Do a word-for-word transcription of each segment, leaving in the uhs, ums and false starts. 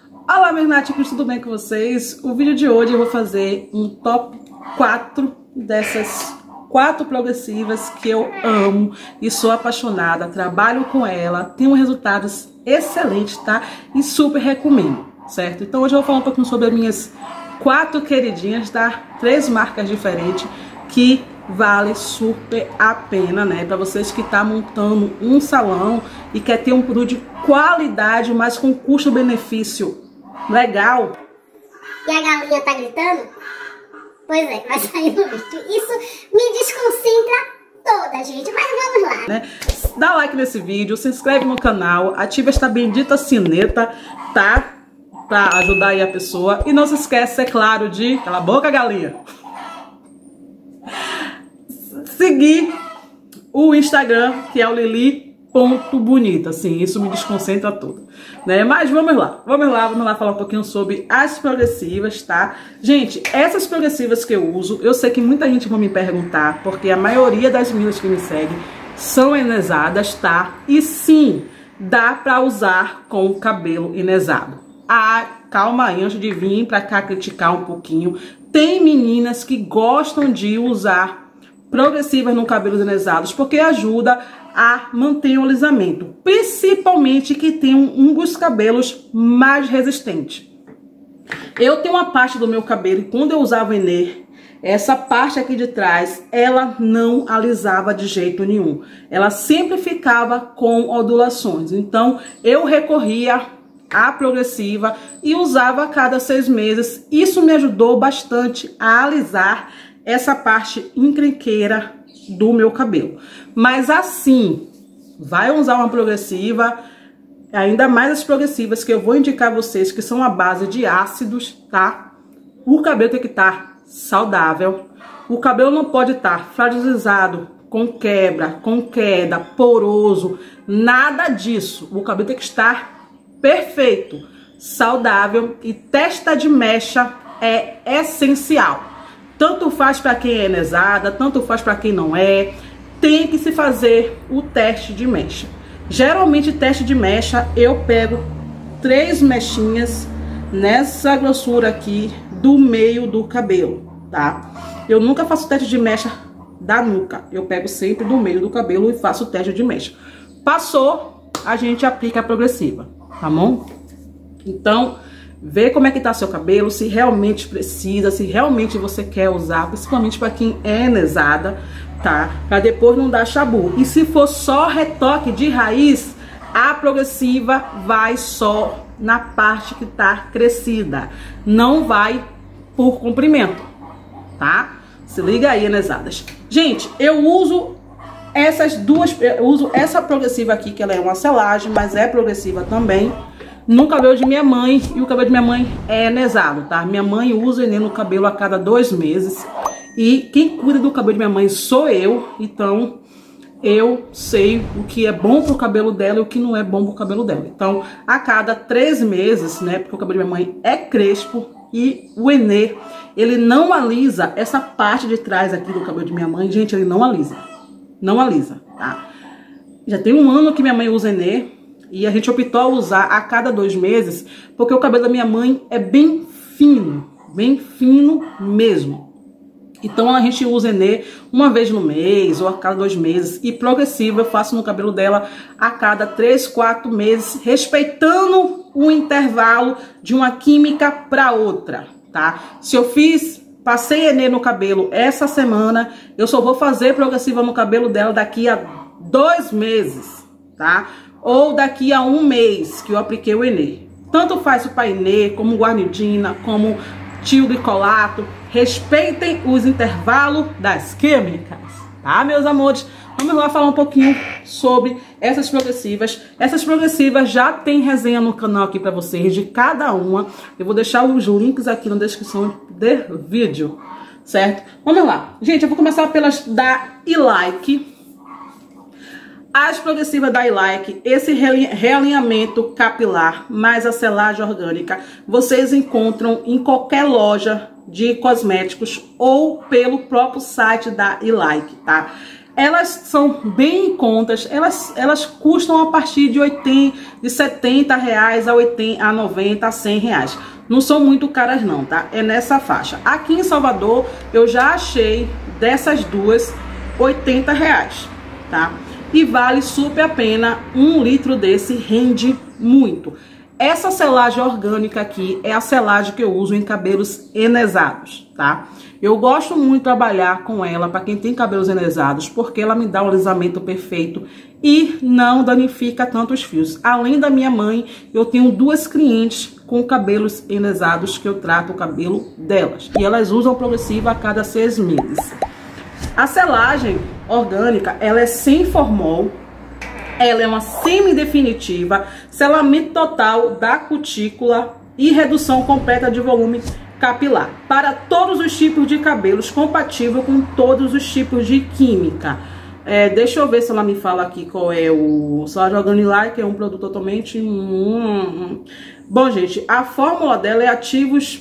Olá, meus náticos, tudo bem com vocês? O vídeo de hoje eu vou fazer um top quatro dessas quatro progressivas que eu amo e sou apaixonada, trabalho com ela, tenho resultados excelentes, tá? E super recomendo, certo? Então hoje eu vou falar um pouquinho sobre as minhas quatro queridinhas, tá? Três marcas diferentes que vale super a pena, né? Para vocês que tá montando um salão e quer ter um produto de qualidade, mas com custo-benefício legal. E a galinha tá gritando? Pois é, vai sair no vídeo. Isso me desconcentra toda, gente. Mas vamos lá, né? Dá like nesse vídeo, se inscreve no canal, ativa esta bendita sineta, tá? Pra ajudar aí a pessoa. E não se esquece, é claro, de... Cala a boca, galinha! Seguir o Instagram, que é o lili ponto bonita, assim, isso me desconcentra tudo, né? Mas vamos lá, vamos lá, vamos lá falar um pouquinho sobre as progressivas, tá? Gente, essas progressivas que eu uso, eu sei que muita gente vai me perguntar, porque a maioria das meninas que me seguem são enesadas, tá? E sim, dá pra usar com o cabelo enesado. Ah, calma aí, antes de vir pra cá criticar um pouquinho, tem meninas que gostam de usar progressivas no cabelo enesados, porque ajuda a manter o alisamento, principalmente que tem um, um dos cabelos mais resistentes. Eu tenho uma parte do meu cabelo, quando eu usava o Enê, essa parte aqui de trás, ela não alisava de jeito nenhum. Ela sempre ficava com ondulações. Então, eu recorria à progressiva e usava a cada seis meses. Isso me ajudou bastante a alisar essa parte encrenqueira do meu cabelo. Mas assim, vai usar uma progressiva, ainda mais as progressivas que eu vou indicar a vocês, que são a base de ácidos, tá? O cabelo tem que estar saudável, o cabelo não pode estar fragilizado, com quebra, com queda, poroso, nada disso. O cabelo tem que estar perfeito, saudável, e testa de mecha é essencial. Tanto faz para quem é enesada, tanto faz para quem não é. Tem que se fazer o teste de mecha. Geralmente, teste de mecha, eu pego três mechinhas nessa grossura aqui do meio do cabelo, tá? Eu nunca faço teste de mecha da nuca. Eu pego sempre do meio do cabelo e faço o teste de mecha. Passou, a gente aplica a progressiva, tá bom? Então, vê como é que tá seu cabelo, se realmente precisa, se realmente você quer usar, principalmente para quem é enesada, tá? Para depois não dar chabu. E se for só retoque de raiz, a progressiva vai só na parte que tá crescida, não vai por comprimento, tá? Se liga aí, enesadas. Gente, eu uso essas duas, eu uso essa progressiva aqui, que ela é uma selagem, mas é progressiva também, no cabelo de minha mãe, e o cabelo de minha mãe é enesado, tá? Minha mãe usa Enê no cabelo a cada dois meses, e quem cuida do cabelo de minha mãe sou eu, então eu sei o que é bom pro cabelo dela e o que não é bom pro cabelo dela. Então, a cada três meses, né, porque o cabelo de minha mãe é crespo, e o Enê, ele não alisa essa parte de trás aqui do cabelo de minha mãe, gente, ele não alisa, não alisa, tá? Já tem um ano que minha mãe usa Enê, e a gente optou a usar a cada dois meses, porque o cabelo da minha mãe é bem fino, bem fino mesmo. Então a gente usa Enê uma vez no mês ou a cada dois meses. E progressiva eu faço no cabelo dela a cada três, quatro meses, respeitando o intervalo de uma química para outra, tá? Se eu fiz, passei Enê no cabelo essa semana, eu só vou fazer progressiva no cabelo dela daqui a dois meses, tá? Ou daqui a um mês que eu apliquei o Enê. Tanto faz o Painê, como guarnidina, como tildricolato. Respeitem os intervalos das químicas, tá, meus amores? Vamos lá falar um pouquinho sobre essas progressivas. Essas progressivas já tem resenha no canal aqui pra vocês de cada uma. Eu vou deixar os links aqui na descrição do vídeo, certo? Vamos lá. Gente, eu vou começar pelas da iLike. As progressivas da iLike, esse realinhamento capilar mais a selagem orgânica, vocês encontram em qualquer loja de cosméticos ou pelo próprio site da iLike, tá? Elas são bem em contas, elas, elas custam a partir de, oitenta, de setenta reais a, oitenta, a noventa, a cem reais. Não são muito caras não, tá? É nessa faixa. Aqui em Salvador, eu já achei dessas duas oitenta reais, tá? E vale super a pena, um litro desse rende muito. Essa selagem orgânica aqui é a selagem que eu uso em cabelos enesados, tá? Eu gosto muito de trabalhar com ela para quem tem cabelos enesados, porque ela me dá um alisamento perfeito e não danifica tanto os fios. Além da minha mãe, eu tenho duas clientes com cabelos enesados que eu trato o cabelo delas. E elas usam progressiva a cada seis meses. A selagem orgânica, ela é sem formol. Ela é uma semi-definitiva, selamento total da cutícula e redução completa de volume capilar. Para todos os tipos de cabelos, compatível com todos os tipos de química. É, deixa eu ver se ela me fala aqui qual é o Selagem Organilite, que é um produto totalmente... Hum... Bom, gente, a fórmula dela é ativos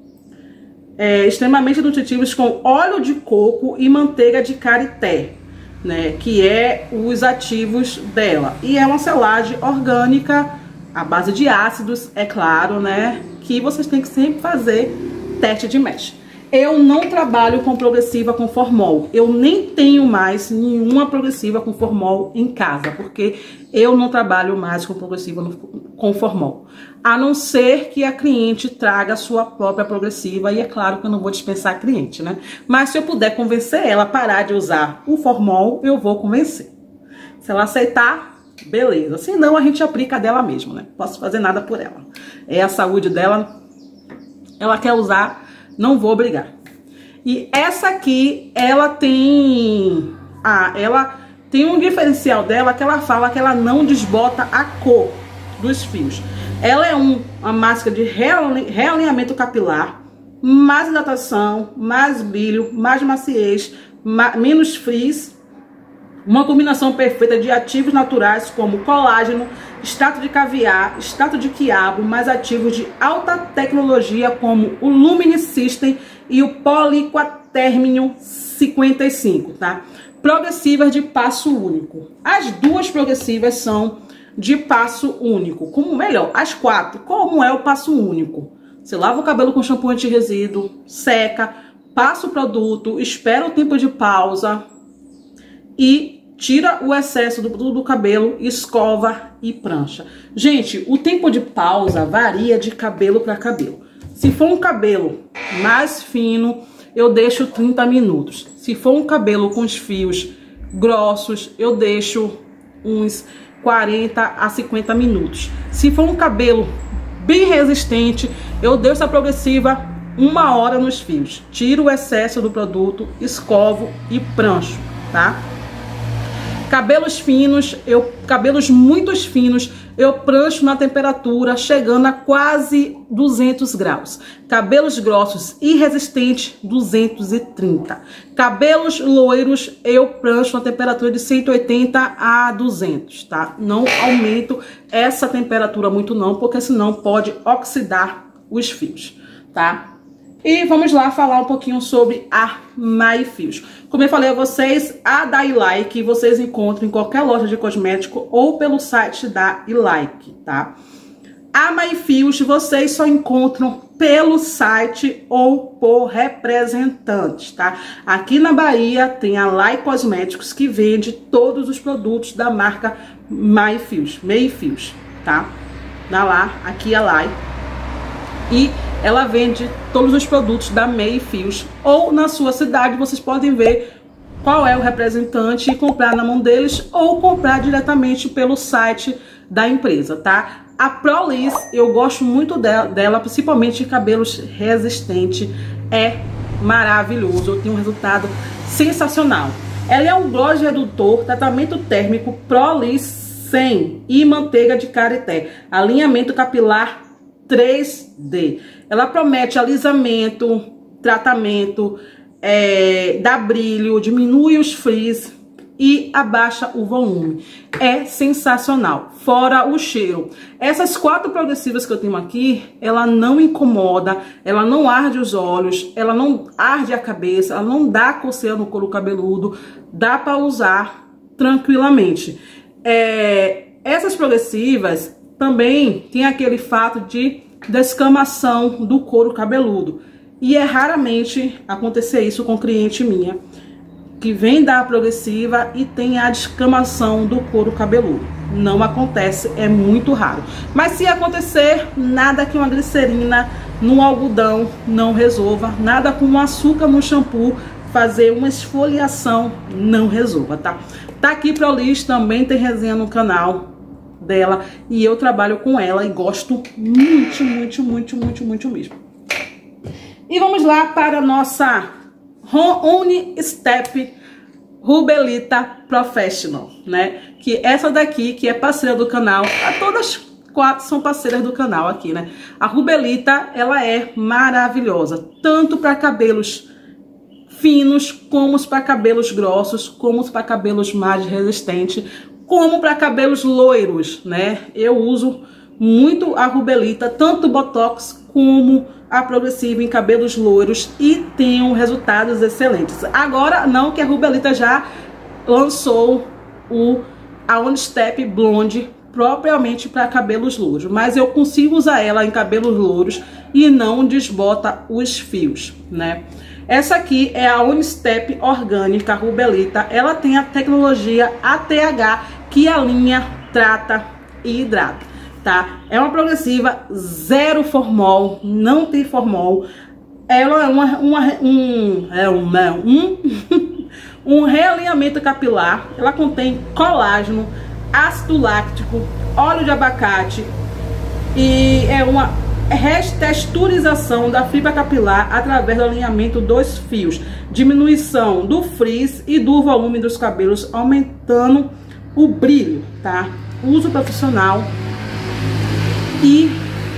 é, extremamente nutritivos com óleo de coco e manteiga de karité, né, que é os ativos dela. E é uma selagem orgânica à base de ácidos, é claro, né, que vocês têm que sempre fazer teste de mesh. Eu não trabalho com progressiva com formol. Eu nem tenho mais nenhuma progressiva com formol em casa, porque eu não trabalho mais com progressiva com formol. A não ser que a cliente traga a sua própria progressiva, e é claro que eu não vou dispensar a cliente, né? Mas se eu puder convencer ela a parar de usar o formol, eu vou convencer. Se ela aceitar, beleza. Se não, a gente aplica a dela mesmo, né? Posso fazer nada por ela. É a saúde dela. Ela quer usar, não vou obrigar. E essa aqui, ela tem... Ah, ela tem um diferencial dela que ela fala que ela não desbota a cor dos fios. Ela é um, uma máscara de realinhamento capilar, mais hidratação, mais brilho, mais maciez, ma menos frizz. Uma combinação perfeita de ativos naturais como colágeno, extrato de caviar, extrato de quiabo, mais ativos de alta tecnologia como o Lumine System e o Poliquaterminium cinquenta e cinco, tá? Progressivas de passo único. As duas progressivas são de passo único. Como melhor, as quatro. Como é o passo único? Você lava o cabelo com shampoo anti-resíduo, seca, passa o produto, espera o tempo de pausa e tira o excesso do, do, do cabelo, escova e prancha. Gente, o tempo de pausa varia de cabelo para cabelo. Se for um cabelo mais fino, eu deixo trinta minutos. Se for um cabelo com os fios grossos, eu deixo uns quarenta a cinquenta minutos. Se for um cabelo bem resistente, eu deixo a progressiva uma hora nos fios. Tiro o excesso do produto, escovo e prancho, tá? Cabelos finos, eu, cabelos muito finos, eu prancho na temperatura chegando a quase duzentos graus. Cabelos grossos e resistentes, duzentos e trinta. Cabelos loiros, eu prancho na temperatura de cento e oitenta a duzentos, tá? Não aumento essa temperatura muito não, porque senão pode oxidar os fios, tá? E vamos lá falar um pouquinho sobre a MyFios. Como eu falei a vocês, a da iLike vocês encontram em qualquer loja de cosmético ou pelo site da iLike, tá? A MyFios vocês só encontram pelo site ou por representantes, tá? Aqui na Bahia tem a Lai Cosméticos que vende todos os produtos da marca MyFios, MyFios, tá? Dá lá, aqui a Lai. E ela vende todos os produtos da MyFios. Ou na sua cidade vocês podem ver qual é o representante e comprar na mão deles ou comprar diretamente pelo site da empresa, tá? A Proliss, eu gosto muito dela, dela principalmente em cabelos resistentes. É maravilhoso, eu tenho um resultado sensacional. Ela é um gloss redutor, tratamento térmico Proliss cem e manteiga de karité. Alinhamento capilar três D. Ela promete alisamento, tratamento, é, dá brilho, diminui os frizz, e abaixa o volume. É sensacional, fora o cheiro. Essas quatro progressivas que eu tenho aqui, ela não incomoda, ela não arde os olhos, ela não arde a cabeça, ela não dá coceira no couro cabeludo, dá para usar tranquilamente. É, essas progressivas também tem aquele fato de descamação do couro cabeludo. E é raramente acontecer isso com cliente minha, que vem da progressiva e tem a descamação do couro cabeludo. Não acontece, é muito raro. Mas se acontecer, nada que uma glicerina no algodão não resolva, nada com um açúcar no shampoo fazer uma esfoliação não resolva, tá? Tá aqui Prolish, também tem resenha no canal dela e eu trabalho com ela e gosto muito, muito, muito, muito, muito mesmo. E vamos lá para a nossa One Step Rubelita Professional, né? Que essa daqui, que é parceira do canal, a todas quatro são parceiras do canal aqui, né? A Rubelita, ela é maravilhosa, tanto para cabelos finos, como para cabelos grossos, como para cabelos mais resistentes, como para cabelos loiros, né? Eu uso muito a Rubelita, tanto Botox como a progressiva em cabelos loiros e tenho resultados excelentes. Agora não, que a Rubelita já lançou o a One Step Blonde propriamente para cabelos louros, mas eu consigo usar ela em cabelos louros e não desbota os fios, né? Essa aqui é a One Step Orgânica Rubelita. Ela tem a tecnologia A T H que alinha, trata e hidrata. Tá? É uma progressiva zero formol, não tem formol. Ela é uma, uma, um, é uma, um, um realinhamento capilar. Ela contém colágeno, ácido láctico, óleo de abacate e é uma retexturização da fibra capilar através do alinhamento dos fios, diminuição do frizz e do volume dos cabelos, aumentando o brilho, tá? Uso profissional. E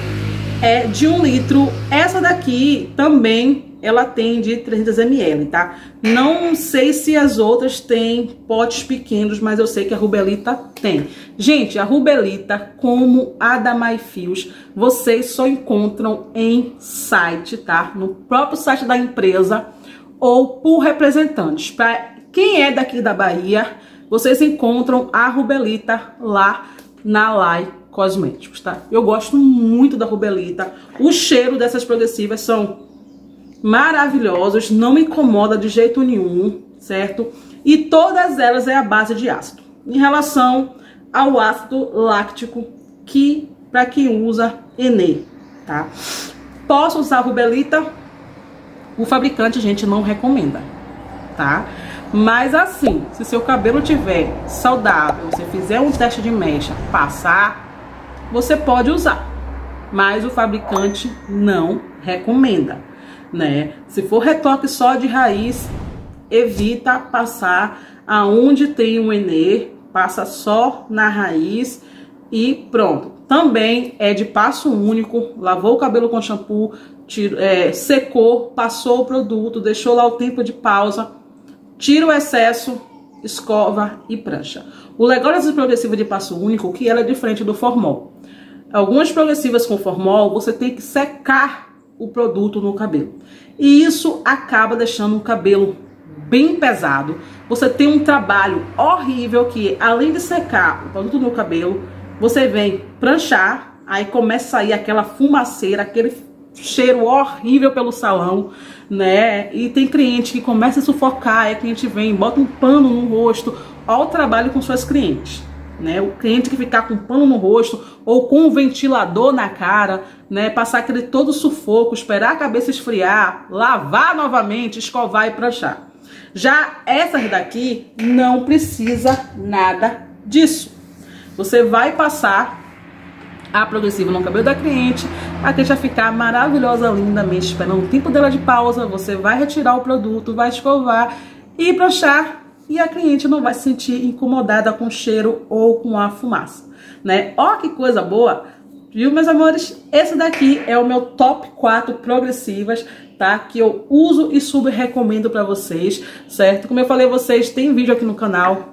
é de um litro. Essa daqui também ela tem de trezentos mililitros, tá? Não sei se as outras têm potes pequenos, mas eu sei que a Rubelita tem. Gente, a Rubelita, como a da MyFios, vocês só encontram em site, tá? No próprio site da empresa ou por representantes. Para quem é daqui da Bahia, vocês encontram a Rubelita lá na Lai Cosméticos, tá? Eu gosto muito da Rubelita. O cheiro dessas progressivas são maravilhosos, não me incomoda de jeito nenhum, certo? E todas elas é a base de ácido. Em relação ao ácido láctico, que para quem usa Enê, tá? Posso usar a Rubelita? O fabricante, a gente não recomenda, tá? Mas assim, se seu cabelo tiver saudável, você fizer um teste de mecha, passar, você pode usar, mas o fabricante não recomenda, né? Se for retoque só de raiz, evita passar aonde tem um Enê, passa só na raiz e pronto. Também é de passo único, lavou o cabelo com shampoo, tiro, é, secou, passou o produto, deixou lá o tempo de pausa, tira o excesso, escova e prancha. O legal dessa progressiva de passo único é que ela é diferente do formol. Algumas progressivas com formol, você tem que secar o produto no cabelo. E isso acaba deixando o cabelo bem pesado. Você tem um trabalho horrível que, além de secar o produto no cabelo, você vem pranchar, aí começa a sair aquela fumaceira, aquele cheiro horrível pelo salão, né? E tem cliente que começa a sufocar, aí a cliente vem, bota um pano no rosto. Olha o trabalho com suas clientes, né? O cliente que ficar com pano no rosto ou com um ventilador na cara, né? Passar aquele todo sufoco, esperar a cabeça esfriar, lavar novamente, escovar e pranchar. Já essas daqui não precisa nada disso. Você vai passar a progressiva no cabelo da cliente, a cliente vai ficar maravilhosa, lindamente, esperando o tempo dela de pausa, você vai retirar o produto, vai escovar e pranchar, e a cliente não vai se sentir incomodada com o cheiro ou com a fumaça, né? Ó que coisa boa, viu, meus amores? Esse daqui é o meu top quatro progressivas, tá? Que eu uso e super recomendo pra vocês, certo? Como eu falei a vocês, tem vídeo aqui no canal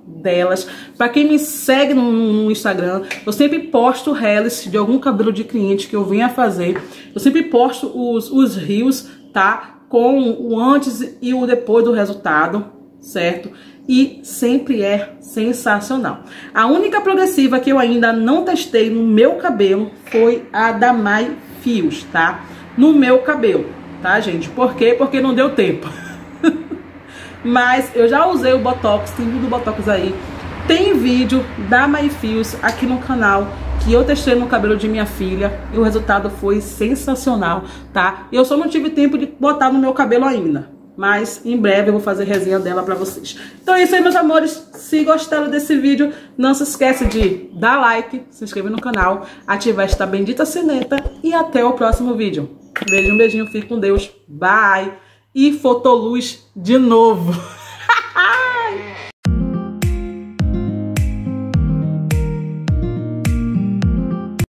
delas. Para quem me segue no, no Instagram, eu sempre posto reels de algum cabelo de cliente que eu venha fazer. Eu sempre posto os, os reels, tá? Com o antes e o depois do resultado, certo? E sempre é sensacional. A única progressiva que eu ainda não testei no meu cabelo foi a da My Fios, tá? No meu cabelo, tá, gente? Por quê? Porque não deu tempo. Mas eu já usei o Botox, tem vídeo do Botox aí. Tem vídeo da My Fios aqui no canal que eu testei no cabelo de minha filha e o resultado foi sensacional, tá? Eu só não tive tempo de botar no meu cabelo ainda, mas em breve eu vou fazer resenha dela pra vocês. Então é isso aí, meus amores. Se gostaram desse vídeo, não se esquece de dar like, se inscrever no canal, ativar esta bendita sineta e até o próximo vídeo. Um beijo, um beijinho, fique com Deus, bye! E fotoluz de novo.